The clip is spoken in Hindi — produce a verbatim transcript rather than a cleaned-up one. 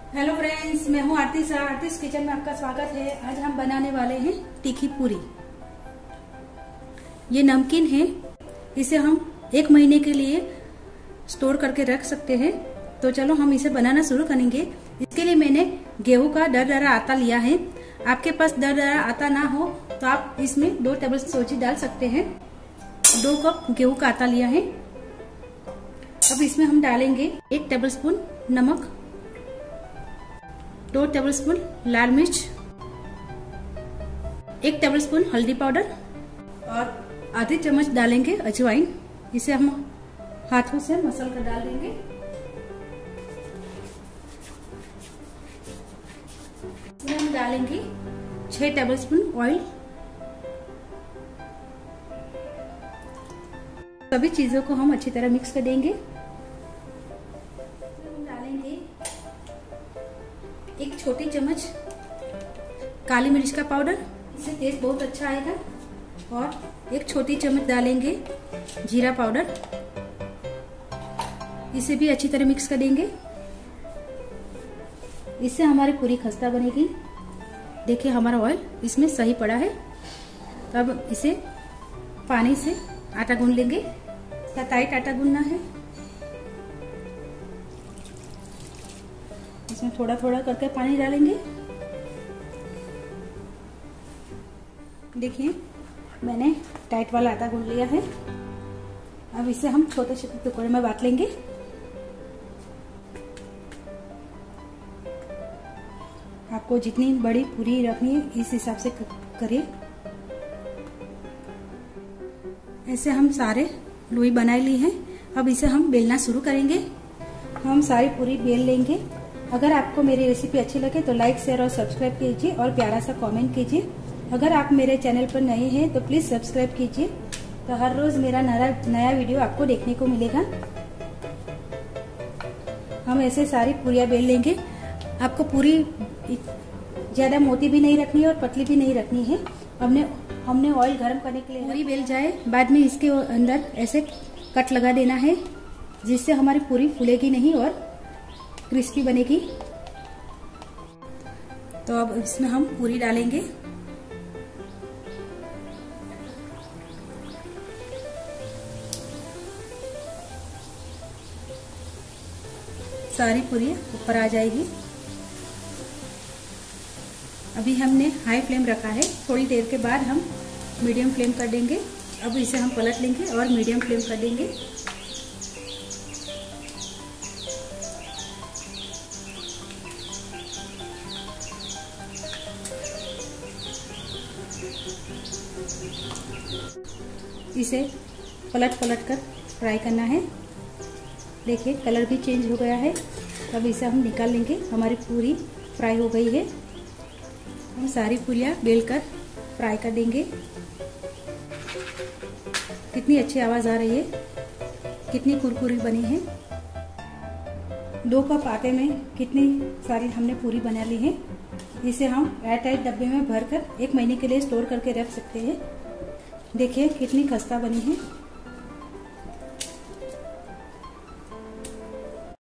हेलो फ्रेंड्स, मैं हूं आरती शाह। आरतीस किचन में आपका स्वागत है। आज हम बनाने वाले हैं तीखी पूरी। ये नमकीन है, इसे हम एक महीने के लिए स्टोर करके रख सकते हैं। तो चलो हम इसे बनाना शुरू करेंगे। इसके लिए मैंने गेहूं का दरदरा आटा लिया है। आपके पास दरदरा आटा ना हो तो आप इसमें दो टेबल सूजी डाल सकते हैं। दो कप गेहूं का आटा लिया है। अब इसमें हम डालेंगे एक टेबलस्पून नमक, दो टेबलस्पून लाल मिर्च, एक टेबलस्पून हल्दी पाउडर और आधी चम्मच डालेंगे अजवाइन। इसे हम हाथों से मसल कर डाल देंगे। इसमें हम डालेंगे छह टेबलस्पून ऑयल। सभी चीजों को हम अच्छी तरह मिक्स कर देंगे। हम डालेंगे एक छोटी चम्मच काली मिर्च का पाउडर, इससे टेस्ट बहुत अच्छा आएगा। और एक छोटी चम्मच डालेंगे जीरा पाउडर। इसे भी अच्छी तरह मिक्स कर देंगे। इससे हमारी पूरी खस्ता बनेगी। देखिए हमारा ऑयल इसमें सही पड़ा है। तब इसे पानी से आटा गूंद लेंगे। इसका टाइट आटा गूंदना है। इसमें थोड़ा थोड़ा करके पानी डालेंगे। देखिए मैंने टाइट वाला आटा गूंद लिया है। अब इसे हम छोटे छोटे टुकड़े में बांट लेंगे। आपको जितनी बड़ी पूरी रखनी है इस हिसाब से करिए। ऐसे हम सारे लोई बना ली हैं। अब इसे हम बेलना शुरू करेंगे। हम सारी पूरी बेल लेंगे। अगर आपको मेरी रेसिपी अच्छी लगे तो लाइक, शेयर और सब्सक्राइब कीजिए और प्यारा सा कमेंट कीजिए। अगर आप मेरे चैनल पर नए हैं तो प्लीज सब्सक्राइब कीजिए। तो हर रोज मेरा नया नया वीडियो आपको देखने को मिलेगा। हम ऐसे सारी पूरियां बेल लेंगे। आपको पूरी ज्यादा मोटी भी नहीं रखनी है और पतली भी नहीं रखनी है। हमने हमने ऑयल गर्म करने के लिए पूरी बेल जाए, बाद में इसके अंदर ऐसे कट लगा देना है, जिससे हमारी पूरी फूलेगी नहीं और क्रिस्पी बनेगी। तो अब इसमें हम पूरी डालेंगे। सारी पूरी ऊपर आ जाएगी। अभी हमने हाई फ्लेम रखा है। थोड़ी देर के बाद हम मीडियम फ्लेम कर देंगे। अब इसे हम पलट लेंगे और मीडियम फ्लेम कर देंगे। इसे पलट पलट कर फ्राई करना है। देखिए कलर भी चेंज हो गया है। अब इसे हम निकाल लेंगे। हमारी पूरी फ्राई हो गई है। हम सारी पूरियां बेलकर फ्राई कर देंगे। कितनी अच्छी आवाज आ रही है, कितनी कुरकुरी बनी है। दो कप आटे में कितनी सारी हमने पूरी बना ली है। इसे हम एयर टाइट डब्बे में भरकर एक महीने के लिए स्टोर करके रख सकते हैं। देखिए कितनी खस्ता बनी है।